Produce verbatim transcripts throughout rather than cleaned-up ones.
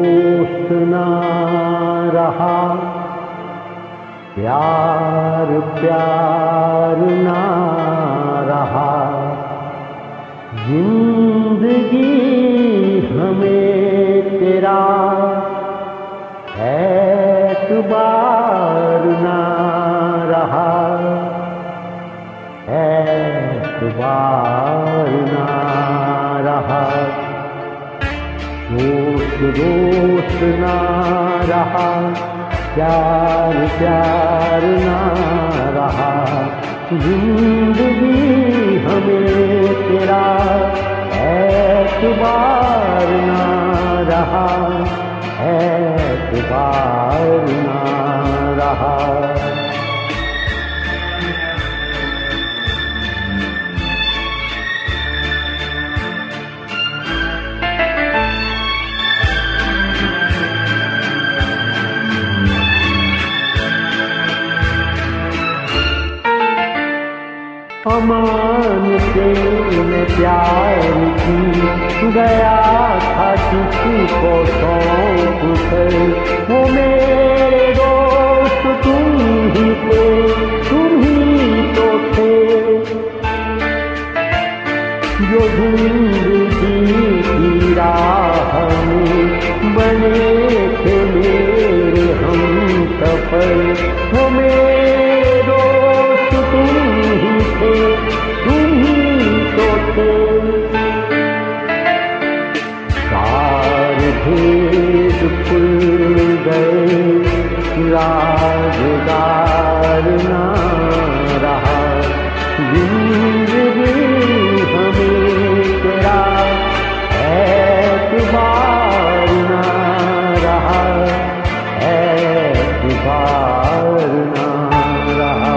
दोस्त ना रहा, प्यार प्यार ना रहा, जिंदगी हमें तेरा ऐतबार ना रहा, ऐतबार ना रहा। दोस्त दोस्त ना रहा, प्यार प्यार ना रहा, जिंदगी हमें तेरा ऐतबार ना रहा, ऐतबार ना रहा। अमान से मैं प्यार की गया था किसी को सौंप कर, वो मेरे दोस्त तुम ही थे, तुम ही तो थे, जो जिंदगी की राह में बने थे मेरे हम सफर, वो मेरे दोस्त तुम ही थे, तुम ही तो थे। सारे भेद खुल गए, राज़दार ना रहा, जिंदगी हमें तेरा ऐतबार ना रहा, ऐतबार ना रहा।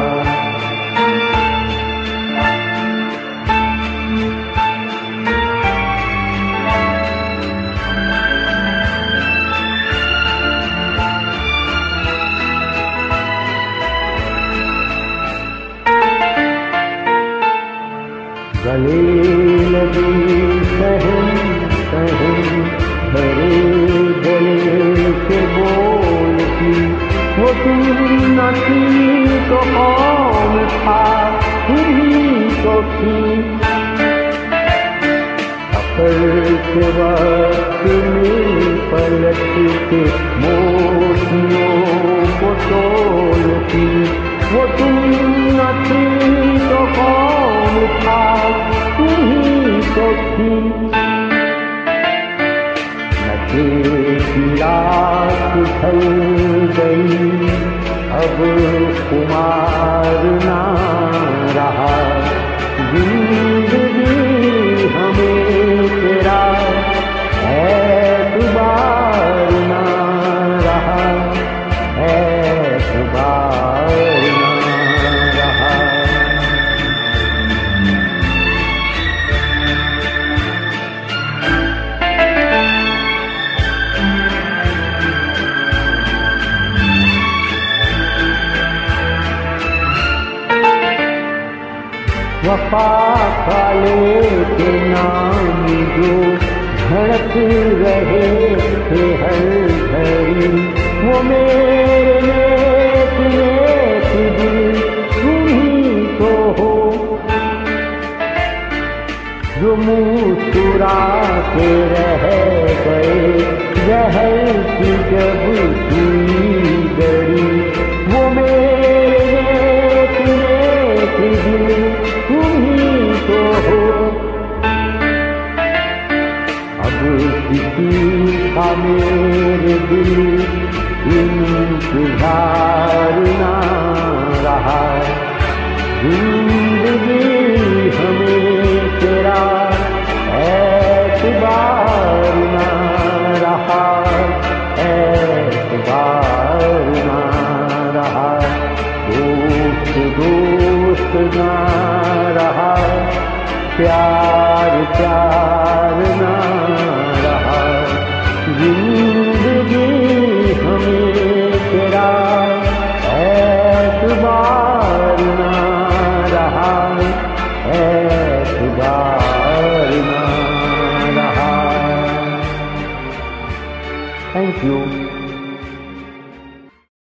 गले लगी सहन सहन भरे गले के बोल की, वो तुम न थी तो कौन था, तुम ही तो थी। सफर के वक्त में पलट के मोतियों को तोलती, वो तुम न थी तो कौन था, तुम ही तो थी। नशे की रात ढल गई, अब खुमार ना रहा, जिंदगी हमें तेरा ऐतबार ना रहा, ऐतबार ना रहा। वफा का लेके नाम जो धड़क रहे थे हर घड़ी, वो मेरे नेक नेक दिल तुम ही तो हो, जो मुस्कुरा के रह गए जहर की जब की गड़ी, वो मेरे नेक नेक दिल तुम ही तो हो। अब किसी का मेरे दिल इंतजार ना रहा, जिंदगी हमें तेरा ऐतबार ना रहा, ऐतबार ना रहा। दोस्त दोस्त ना रहा, प्यार प्यार ना रहा, जिंदगी हमें तेरा ऐतबार ना रहा, ऐतबार ना रहा। Thank thank you.